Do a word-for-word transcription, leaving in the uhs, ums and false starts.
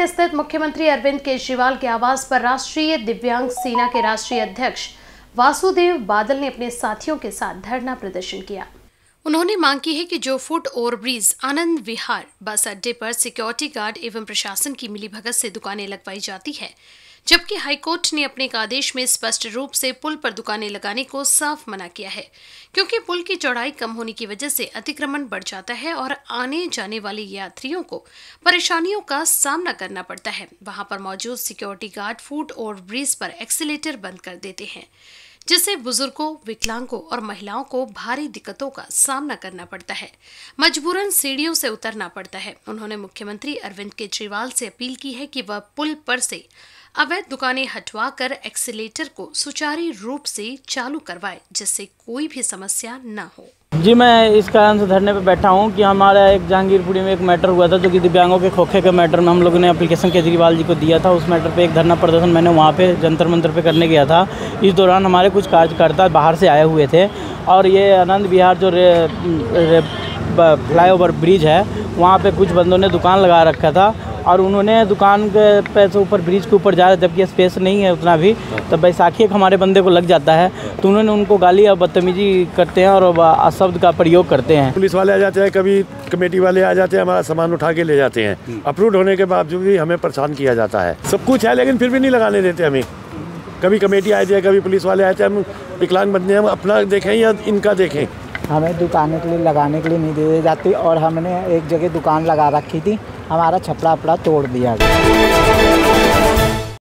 रायसेन स्थित मुख्यमंत्री अरविंद केजरीवाल के आवास पर राष्ट्रीय दिव्यांग सेना के राष्ट्रीय अध्यक्ष वासुदेव बादल ने अपने साथियों के साथ धरना प्रदर्शन किया। उन्होंने मांग की है कि जो फुट ओवरब्रिज आनंद विहार बस अड्डे पर सिक्योरिटी गार्ड एवं प्रशासन की मिलीभगत से दुकानें लगवाई जाती है, जबकि हाईकोर्ट ने अपने एक आदेश में स्पष्ट रूप से पुल पर दुकानें लगाने को साफ मना किया है, क्योंकि पुल की चौड़ाई कम होने की वजह से अतिक्रमण बढ़ जाता है और आने जाने वाले यात्रियों को परेशानियों का सामना करना पड़ता है। वहां पर मौजूद सिक्योरिटी गार्ड फुट ओवरब्रिज पर एक्सीलेटर बंद कर देते हैं, जिससे बुजुर्गों, विकलांगों और महिलाओं को भारी दिक्कतों का सामना करना पड़ता है। मजबूरन सीढ़ियों से उतरना पड़ता है। उन्होंने मुख्यमंत्री अरविंद केजरीवाल से अपील की है कि वह पुल पर से अवैध दुकानें हटवाकर एक्सीलेटर को सुचारू रूप से चालू करवाए, जिससे कोई भी समस्या न हो। जी, मैं इस कारण से धरने पर बैठा हूं कि हमारा एक जहांगीरपुरी में एक मैटर हुआ था, जो कि दिव्यांगों के खोखे के मैटर में हम लोगों ने एप्लीकेशन केजरीवाल जी को दिया था। उस मैटर पे एक धरना प्रदर्शन मैंने वहां पे जंतर मंतर पे करने गया था। इस दौरान हमारे कुछ कार्यकर्ता बाहर से आए हुए थे और ये आनंद विहार जो फ्लाईओवर ब्रिज है, वहाँ पे कुछ बंदों ने दुकान लगा रखा था और उन्होंने दुकान के पैसे ऊपर ब्रिज के ऊपर जा रहे, जबकि स्पेस नहीं है उतना भी, तो बैसाखी एक हमारे बंदे को लग जाता है, तो उन्होंने उनको गाली और बदतमीजी करते हैं और अशब्द का प्रयोग करते हैं। पुलिस वाले आ जाते हैं, कभी कमेटी वाले आ जाते हैं, हमारा सामान उठा के ले जाते हैं। अप्रूव होने के बावजूद भी हमें परेशान किया जाता है। सब कुछ है लेकिन फिर भी नहीं लगाने देते हमें। कभी कमेटी आए थे, कभी पुलिस वाले आए थे। हम विकलांग बंदे, हम अपना देखें या इनका देखें। हमें दुकान के लिए लगाने के लिए नहीं दी जाती और हमने एक जगह दुकान लगा रखी थी, हमारा छपड़ा अपड़ा तोड़ दिया गया।